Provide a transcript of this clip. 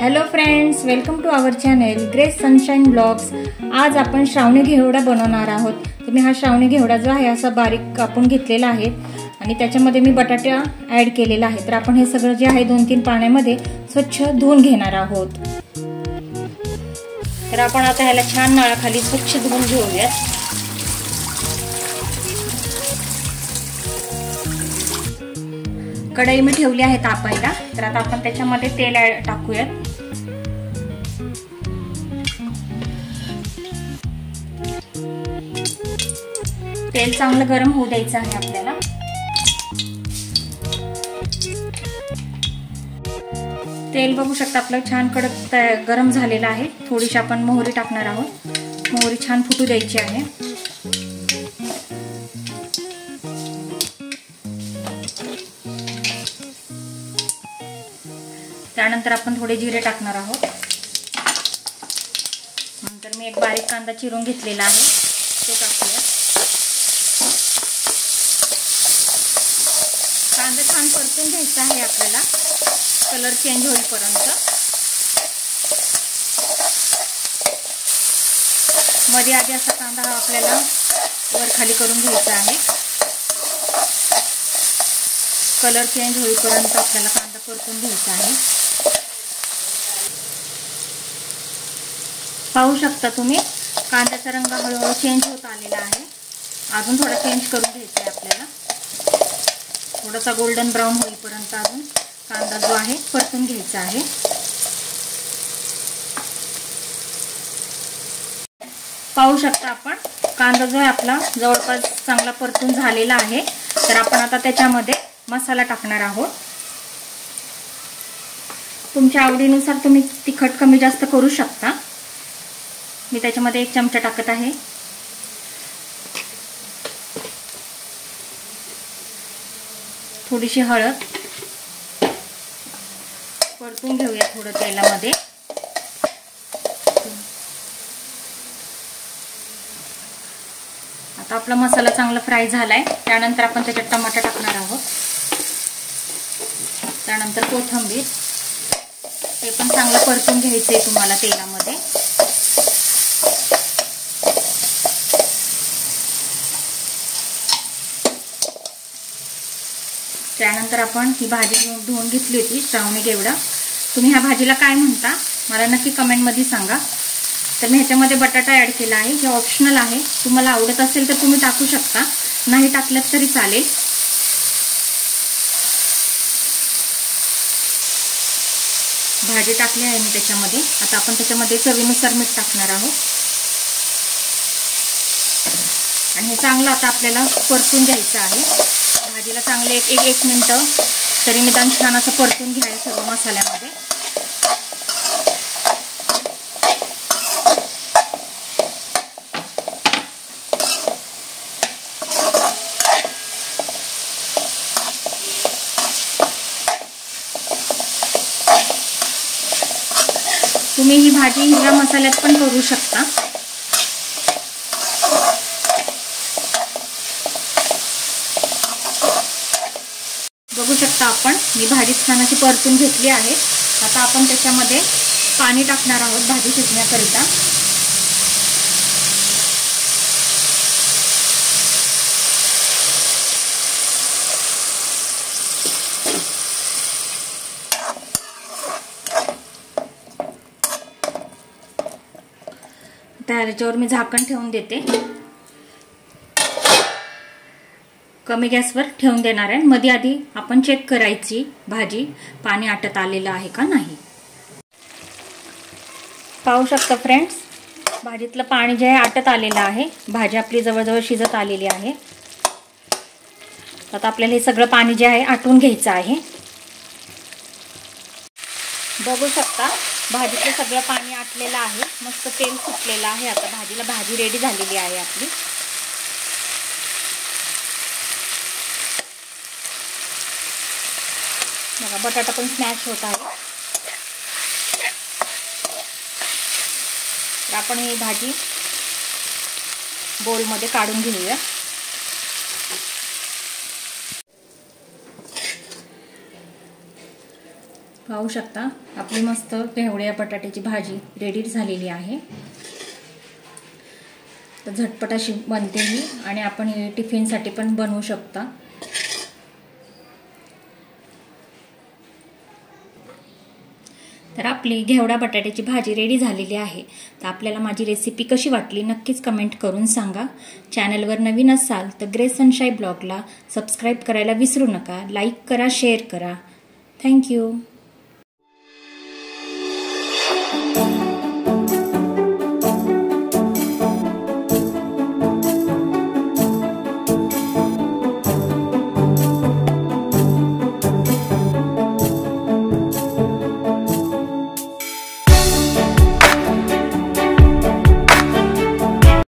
Hello friends, welcome to our channel Grace Sunshine Blogs. आज आपण श्रावणी घेवडा बनवणार आहोत। तुम्ही हा श्रावणी घेवडा जो आहे असा बारीक कापून घेतलेला आहे आणि त्याच्यामध्ये मी बटाटा ऍड केलेला आहे। तर आपण हे सगळं जे आहे 2-3 पाण्यामध्ये स्वच्छ धुवून घेणार आहोत। तर आपण आता ह्याला छान नळाखाली स्वच्छ धुवून घेऊया। कढई मी ठेवली आहे तापायला। तर आता आपण त्याच्यामध्ये तेल टाकूयात। तेल चांगलं गरम होऊ द्यायचं आहे आपल्याला। तेल बघू शकता आपलं छान कडक गरम झालेलं आहे। थोडीशी आपण मोहरी टाकणार आहोत। मोहरी छान फुटू द्यायची आहे। त्यानंतर आपण थोडे जिरे टाकणार आहोत। नंतर मी एक बारीक कांदा चिरून घेतलेला आहे तो टाकूया। कांदा छान परतून घ्यायचा आहे आपल्याला, कलर चेंज होईपर्यंत। मध्ये आधी असा कांदा आपल्याला वर खाली करून घ्यायचा आहे। कलर चेंज होईपर्यंत आपल्याला कांदा परतून घ्यायचा आहे। पाहू शकता तुम्ही कांद्याचा रंग हळूहळू चेंज होत आलेला आहे। अजून थोडा चेंज करून घ्यायचा आहे आपल्याला। थोडासा गोल्डन ब्राउन होईपर्यंत अजून कांदा जो आहे परतून घ्यायचा आहे। पाहू शकता आपण कांदा जो आहे आपला जवळपास चांगला परतून झालेला आहे। तर आपण आता त्याच्यामध्ये मसाला टाकणार आहोत। तुमच्या आवडीनुसार तुम्ही तिखट कमी जास्त करू शकता। मी त्याच्यामध्ये 1 चमचा टाकत आहे। थोडीशी हळद परतून घेऊया थोडं तेलामध्ये। आता आपला मसाला चांगला फ्राय झालाय। त्यानंतर आपण त्याच्यात टमाटा टाकणार आहोत। त्यानंतर कोथिंबीर, ते पण चांगलं परतून घ्यायचंय तुम्हाला तेलामध्ये। त्यानंतर आपण ही भाजी धुवून घेतली होती श्रावणी घेवडा। तुम्ही ह्या भाजीला काय म्हणता मला नक्की कमेंट मध्ये सांगा। तर मी ह्याच्यामध्ये बटाटा ऍड केला आहे। हे ऑप्शनल आहे, तुम्हाला आवडत असेल तर तुम्ही टाकू शकता, नाही टाकलं तरी चालेल। भाजी टाकली आहे मी त्याच्यामध्ये। आता आपण त्याच्यामध्ये चवीनुसार मीठ टाकणार आहोत आणि हे चांगलं आता आपल्याला परतून घ्यायचं आहे। भाजीला चांगले एक मिनिट तरी निदान छान असं परतून घ्यायचं सर्व मसाल्यामध्ये। तुम्ही ही भाजी हिरव्या मसाल्यात पण करू शकता। बघू शकता आपण मी भाजी छान अशी परतून घेतली आहे। आता आपण त्याच्यामध्ये पाणी टाकणार आहोत भाजी शिजण्याकरिता। त्याच्यावर मी झाकण ठेवून देते। कमी गॅसवर ठेवून देणार आहे। मध्ये आधी आपण चेक करायची भाजी पाणी आटत आलेलं आहे का नाही। पाहू शकता फ्रेंड्स, भाजीतलं पाणी जे आहे आटत आलेलं आहे। भाजी आपली जवळजवळ शिजत आलेली आहे। आता आपल्याला हे सगळं पाणी जे आहे आटून घ्यायचं आहे। बघू शकता भाजीतलं सगळं पाणी आटलेलं आहे, मस्त तेल सुटलेलं आहे। आता भाजी रेडी झालेली आहे आपली। बघा बटाटा पण स्मॅश होत आहे। तर आपण ही भाजी बोलमध्ये काढून घेऊया। पाहू शकता आपली मस्त घेवड्या बटाट्याची भाजी रेडी झालेली आहे। तर झटपट अशी बनते ही आणि आपण हे टिफिनसाठी पण बनवू शकता। तर आपली घेवडा बटाट्याची भाजी रेडी झालेली आहे। तर आपल्याला माझी रेसिपी कशी वाटली नक्कीच कमेंट करून सांगा। चॅनलवर नवीन असाल तर ग्रेस सनशाईन ब्लॉगला सबस्क्राइब करायला विसरू नका। लाईक करा, शेअर करा। थँक्यू।